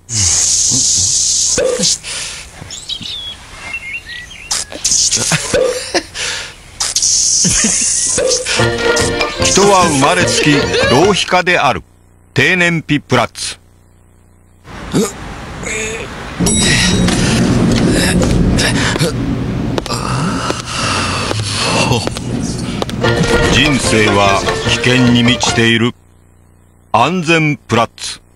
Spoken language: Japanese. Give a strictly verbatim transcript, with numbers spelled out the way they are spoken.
人は生まれつき浪費家である。低燃費プラッツ。人生は危険に満ちている。安全プラッツ。